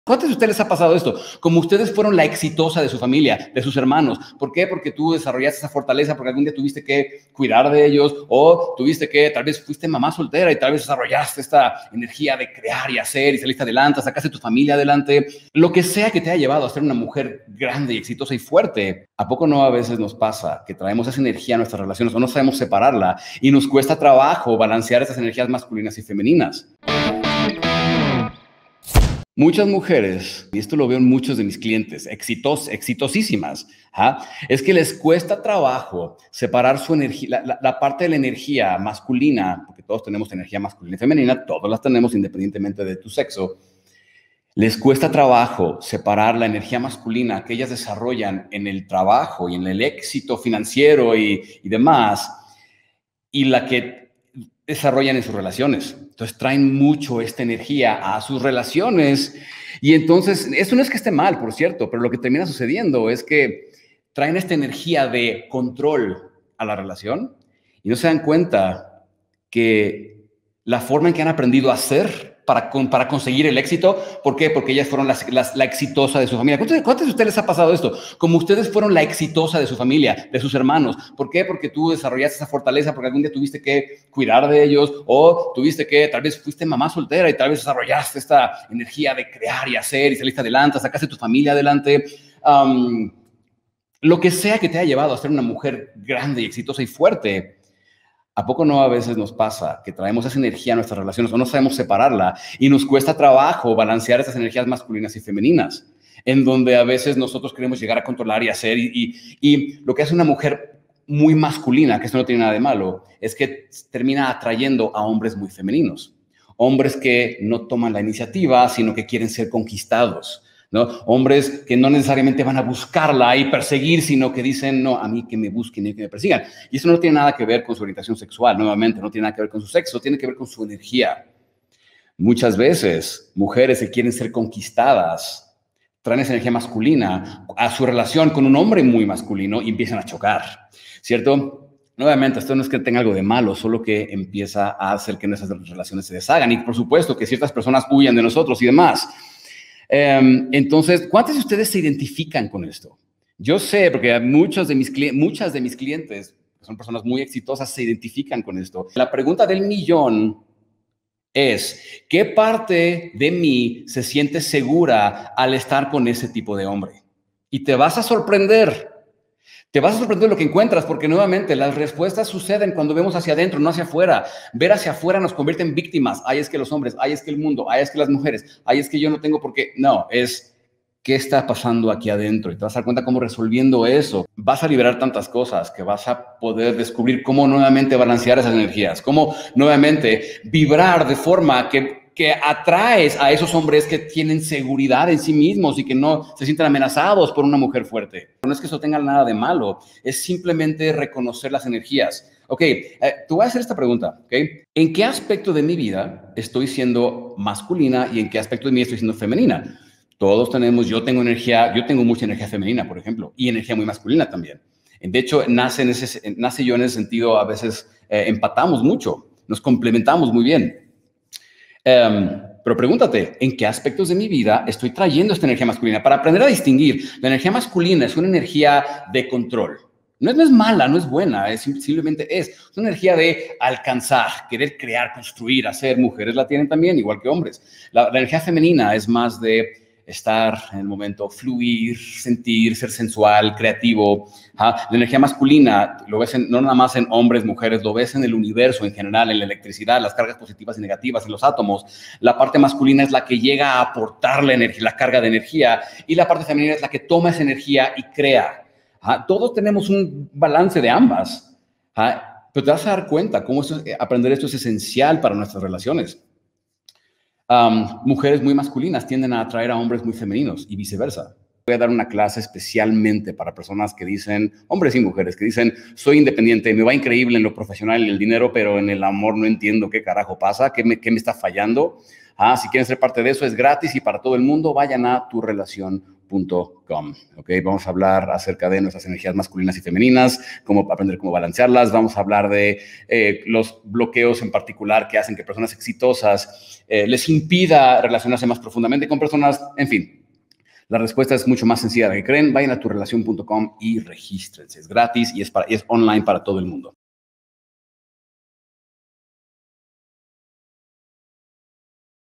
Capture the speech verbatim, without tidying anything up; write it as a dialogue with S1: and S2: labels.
S1: ¿Cuántos de ustedes les ha pasado esto? Como ustedes fueron la exitosa de su familia, de sus hermanos. ¿Por qué? Porque tú desarrollaste esa fortaleza, porque algún día tuviste que cuidar de ellos, o tuviste que, tal vez fuiste mamá soltera y tal vez desarrollaste esta energía de crear y hacer y saliste adelante, sacaste tu familia adelante. Lo que sea que te haya llevado a ser una mujer grande y exitosa y fuerte. ¿A poco no a veces nos pasa que traemos esa energía a nuestras relaciones o no sabemos separarla y nos cuesta trabajo balancear esas energías masculinas y femeninas? Muchas mujeres, y esto lo veo en muchos de mis clientes, exitos, exitosísimas, ¿ah? Es que les cuesta trabajo separar su energía, la, la, la parte de la energía masculina, porque todos tenemos energía masculina y femenina, todos las tenemos independientemente de tu sexo. Les cuesta trabajo separar la energía masculina que ellas desarrollan en el trabajo y en el éxito financiero y, y demás, y la que desarrollan en sus relaciones. Entonces traen mucho esta energía a sus relaciones y entonces, eso no es que esté mal, por cierto, pero lo que termina sucediendo es que traen esta energía de control a la relación y no se dan cuenta que la forma en que han aprendido a hacer para, para conseguir el éxito, ¿por qué? Porque ellas fueron las, las, la exitosa de su familia. ¿Cuántos, ¿Cuántos de ustedes les ha pasado esto? Como ustedes fueron la exitosa de su familia, de sus hermanos. ¿Por qué? Porque tú desarrollaste esa fortaleza, porque algún día tuviste que cuidar de ellos, o tuviste que, tal vez fuiste mamá soltera y tal vez desarrollaste esta energía de crear y hacer y saliste adelante, sacaste tu familia adelante. Um, lo que sea que te haya llevado a ser una mujer grande y exitosa y fuerte. ¿A poco no a veces nos pasa que traemos esa energía a nuestras relaciones o no sabemos separarla y nos cuesta trabajo balancear esas energías masculinas y femeninas? En donde a veces nosotros queremos llegar a controlar y hacer y, y, y lo que hace una mujer muy masculina, que esto no tiene nada de malo, es que termina atrayendo a hombres muy femeninos. Hombres que no toman la iniciativa, sino que quieren ser conquistados, ¿no? Hombres que no necesariamente van a buscarla y perseguir, sino que dicen, no, a mí que me busquen y que me persigan. Y eso no tiene nada que ver con su orientación sexual, nuevamente, no tiene nada que ver con su sexo, tiene que ver con su energía. Muchas veces, mujeres que quieren ser conquistadas, traen esa energía masculina a su relación con un hombre muy masculino y empiezan a chocar, ¿cierto? Nuevamente, esto no es que tenga algo de malo, solo que empieza a hacer que nuestras relaciones se deshagan. Y por supuesto que ciertas personas huyan de nosotros y demás. Um, entonces, ¿cuántos de ustedes se identifican con esto? Yo sé, porque muchos de mis muchas de mis clientes, que son personas muy exitosas, se identifican con esto. La pregunta del millón es, ¿qué parte de mí se siente segura al estar con ese tipo de hombre? Y te vas a sorprender. Te vas a sorprender lo que encuentras, porque nuevamente las respuestas suceden cuando vemos hacia adentro, no hacia afuera. Ver hacia afuera nos convierte en víctimas. Ay, es que los hombres, ay, es que el mundo, ay, es que las mujeres, ay, es que yo no tengo por qué. No, es qué está pasando aquí adentro. Y te vas a dar cuenta cómo resolviendo eso, vas a liberar tantas cosas que vas a poder descubrir cómo nuevamente balancear esas energías, cómo nuevamente vibrar de forma que que atraes a esos hombres que tienen seguridad en sí mismos y que no se sienten amenazados por una mujer fuerte. No es que eso tenga nada de malo, es simplemente reconocer las energías. Ok, eh, te voy a hacer esta pregunta, ¿ok? ¿En qué aspecto de mi vida estoy siendo masculina y en qué aspecto de mí estoy siendo femenina? Todos tenemos, yo tengo energía, yo tengo mucha energía femenina, por ejemplo, y energía muy masculina también. De hecho, nace, en ese, nace yo en ese sentido, a veces eh, empatamos mucho, nos complementamos muy bien. Um, pero pregúntate, ¿en qué aspectos de mi vida estoy trayendo esta energía masculina? Para aprender a distinguir, la energía masculina es una energía de control. No es, no es mala, no es buena, es, simplemente es. Es una energía de alcanzar, querer crear, construir, hacer. Mujeres la tienen también, igual que hombres. La, la energía femenina es más de estar en el momento, fluir, sentir, ser sensual, creativo. ¿Ah? La energía masculina, lo ves en, no nada más en hombres, mujeres, lo ves en el universo en general, en la electricidad, las cargas positivas y negativas, en los átomos. La parte masculina es la que llega a aportar la energía, la carga de energía, y la parte femenina es la que toma esa energía y crea. ¿Ah? Todos tenemos un balance de ambas. ¿Ah? Pero te vas a dar cuenta cómo esto, aprender esto es esencial para nuestras relaciones. Um, mujeres muy masculinas tienden a atraer a hombres muy femeninos y viceversa. Voy a dar una clase especialmente para personas que dicen, hombres y mujeres, que dicen, soy independiente, me va increíble en lo profesional y el dinero, pero en el amor no entiendo qué carajo pasa, qué me, qué me está fallando. Ah, si quieren ser parte de eso, es gratis y para todo el mundo, vayan a tu relación punto com. ¿Okay? Vamos a hablar acerca de nuestras energías masculinas y femeninas, cómo aprender cómo balancearlas. Vamos a hablar de eh, los bloqueos en particular que hacen que personas exitosas eh, les impida relacionarse más profundamente con personas, en fin. La respuesta es mucho más sencilla de la que creen. Vayan a tu relación punto com y regístrense. Es gratis y es, para, y es online para todo el mundo.